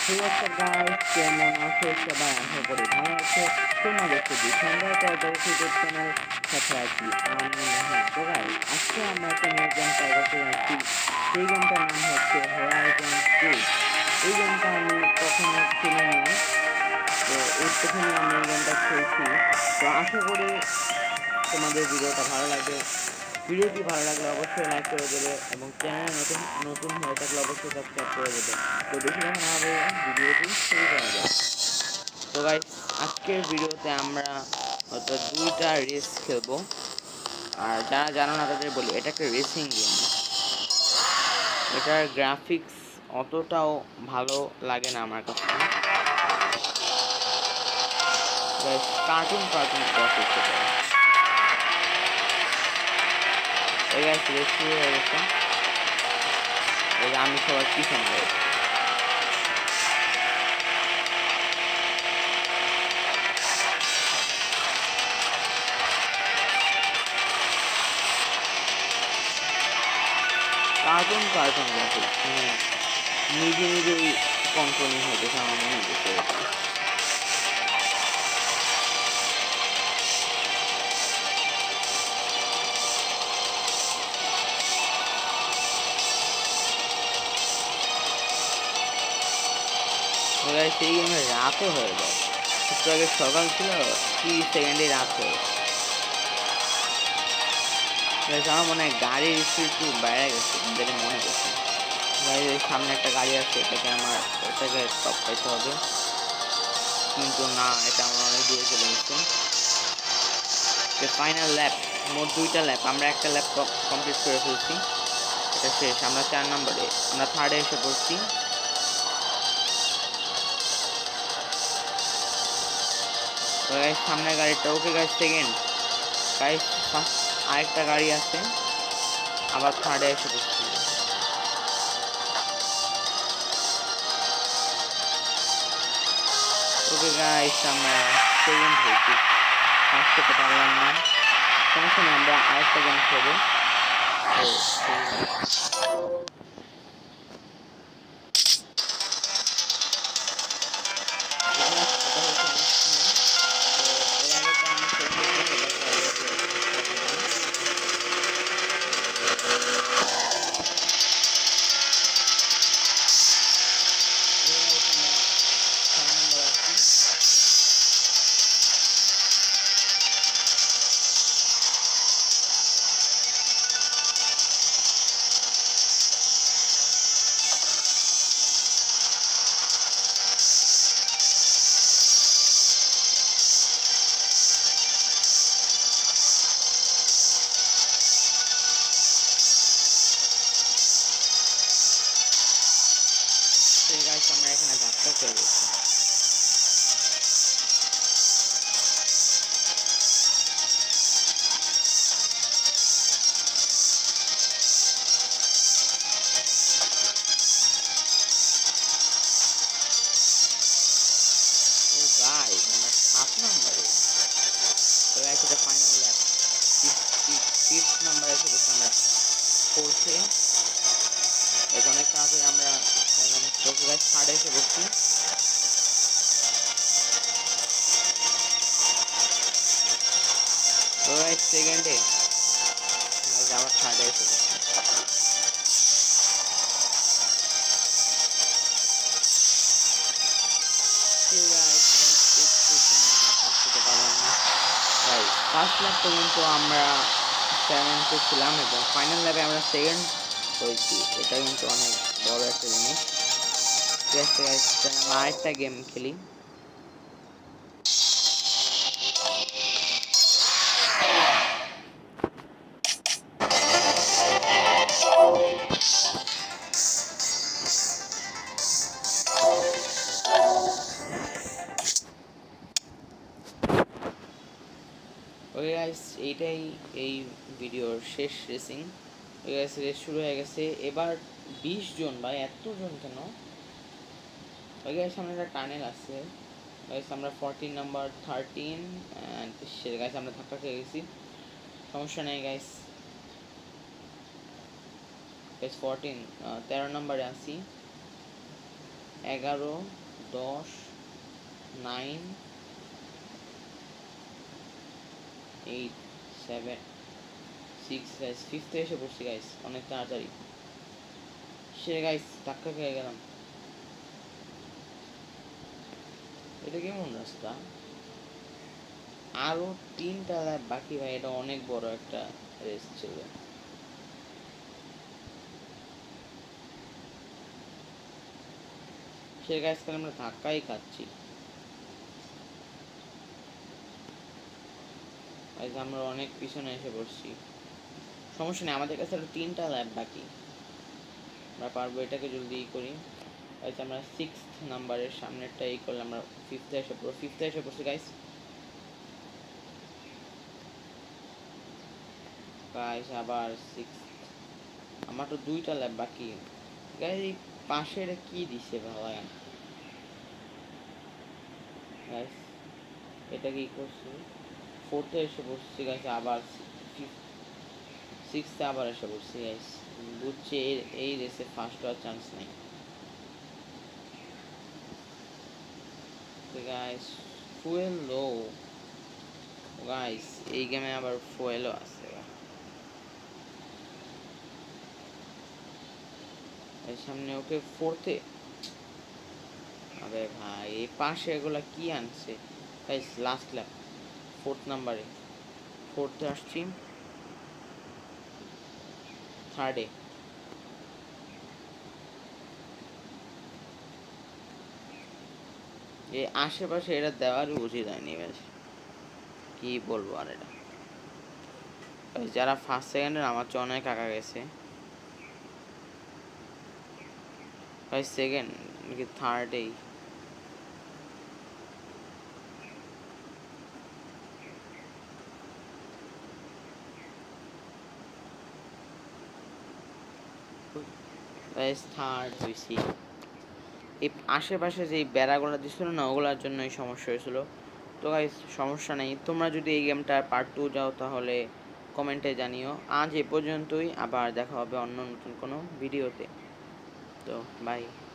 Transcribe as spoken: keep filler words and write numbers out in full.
Hey, what's up guys? কেমন আছো সবাই? আশা করি ভালো আছো। তোমাদের শুধু সন্ধ্যা চারটার ইউটিউব চ্যানেল সাথে আছি আমি নাহিয়ান। তো গাইস, আজকে আমরা একটা নিউ গেম ট্রাই করতে যাচ্ছি। সেই গেমটার নাম হচ্ছে হোরাইজন টু। এই গেমটা আমি কখনো খেলিনি, তো এই প্রথমে আমি এই গেমটা খেলছি। তো আশা করি তোমাদের ভিডিওটা ভালো লাগবে। ভিডিওটি ভালো লাগলে অবশ্যই লাইক করে দেবে এবং চ্যানেলে নতুন নতুন হয়ে থাকলে অবশ্যই সাবস্ক্রাইব করে দেবে। তো বেশি কথা না বলে ভিডিওটি শুরু করা যাক। তো গাইস, আজকের ভিডিওতে আমরা হয়তো দুইটা রেস খেলবো। আর যারা জানো না তাদের বলি, এটা একটা রেসিং গেম। এটার গ্রাফিক্স অতটাও ভালো লাগে না আমার কাছে। গাইস, কার্টুন কার্টুন গ্রাফিক্স এটা। এই গাইস, রেস শুরু হয়ে গেছে। এই যে আমি সবার পিছনে রয়েছি। কার্টুন কার্টুন গ্রাফিক্স, মানে নিজে নিজেই কন্ট্রোলিং হয়ে গেছে আমার মনে হচ্ছে এটা। সেই গেমে রাতও হয়ে যায়। একটু আগে সকাল ছিল, তিরিশ সেকেন্ডে রাত হয়ে গেছে। আমার মনে হয় গাড়ির স্পিড একটু বাইরে গেছে, যেটা মনে করছে। গাড়ির সামনে একটা গাড়ি আছে, এটাকে আমার এটাকে টপ পাইতে হবে, কিন্তু না, এটা আমার অনেক দূরে চলে গেছে। ফাইনাল ল্যাপ, মোট দুইটা ল্যাপ, আমরা একটা ল্যাপ কমপ্লিট করে ফেলছি। এটা শেষ, আমরা চার নম্বরে, আমরা থার্ডে এসে পড়ছি। তো গাইস, সামনের গাড়িটা okay guys, second guys, first আরেকটা গাড়ি আছে, আবার থার্ডে এসে পড়ছি। ওকে গাইস, আমরা সেকেন্ড হয়েছি, ফার্স্ট হতে পারলাম না। সমস্যা নেই, আমরা আরেকটা গেম খেলবো। আমরা এখানে ধাক্কা করে গেছি। ও গাইস, আমরা সাত নম্বরে। তো গাইস, এটা ফাইনাল ল্যাপ, ফিফথ নাম্বার এসে বসে আমরা ফোর্থে। এটা অনেক তাড়াতাড়ি আমরা থার্ডে এসে বসছি। তো গাইস, সেকেন্ডে আবার থার্ডে এসে বসছি। ফার্স্ট ল্যাপ পর্যন্ত আমরা সেভেন্থে ছিলাম এবং ফাইনাল ল্যাপে আমরা সেকেন্ড হয়েছি। এটা কিন্তু অনেক বড় একটা জিনিস। ঠিক আছে গাইস, আমরা আরেকটা গেম খেলি। ওকে গাইস, এইটাই এই ভিডিওর শেষ রেসিং। ওকে গাইস, রেস শুরু হয়ে গেছে। এবার বিশ জন, ভাই এতজন কেন? ওকে গাইস, সামনে একটা টানেল আছে। গাইস, আমরা ফোরটিন নাম্বার, থার্টিন অ্যান্ড সে গাইস আমরা ধাক্কা খেয়ে গেছি। সমস্যা নেই গাইস। গাইস ফোরটিন, তেরো নম্বরে আসি। এগারো, দশ, nine, eight, seven, six guys, ফিফথে এসে পড়ছি গাইস, অনেক তাড়াতাড়ি। সে গাইস ধাক্কা খেয়ে গেলাম। এটা কেমন রাস্তা? আরো তিনটা ল্যাব বাকি ভাই, এটা অনেক বড় একটা রেস ছিল। সে গাইস তাহলে আমরা ধাক্কাই খাচ্ছি। গাইস আমরা অনেক পিছনে এসে পড়ছি। সমস্যা নেই, আমাদের কাছে আরো তিনটা ল্যাব বাকি, আমরা পারবো। এটাকে জলদি করি গাইস। আমরা সিক্স নাম্বারের সামনেরটা এই করলে আমরা ফিফথে এসে পড়বো। ফিফথে এসে পড়ছি গাইস। গাইস আবার সিক্স, আমার তো দুইটা ল্যাব বাকি গাইস। এই পাশের কি দিছে ভালো গাইস, এটা কি করছি? ফোর্থে এসে পড়ছি গাইস, আবার সিক্সথে আবার এসে পড়ছি গাইস। বুঝছি এই এই রেসে ফার্স্ট হওয়ার চান্স নেই গাইস। ফুয়েল লো গাইস, এই গেমে আবার ফুয়েলও আছে। এর সামনে ওকে ফোর্থে, আরে ভাই এই পাশে এগুলা কি আনছে গাইস। লাস্ট ল্যাপ ফোর্থ নাম্বারে, ফোর্থে আসছি, থার্ডে। এই আশেপাশে এটা দেওয়ার উচিত হয়নি বেশ, কি বলবো আর। এটা যারা ফার্স্ট সেকেন্ডের আমার চেয়ে অনেক আঁকা গেছে ভাই। সেকেন্ড কি থার্ডেই থার্ড হয়েছি। এই আশেপাশে যে বেড়াগুলো দিচ্ছিল না, ওগুলোর জন্য এই সমস্যা হয়েছিল। তো গাইস সমস্যা নেই, তোমরা যদি এই গেমটার পার্ট টু যাও তাহলে কমেন্টে জানিও। আজ এ পর্যন্তই, আবার দেখা হবে অন্য নতুন কোনো ভিডিওতে। তো বাই।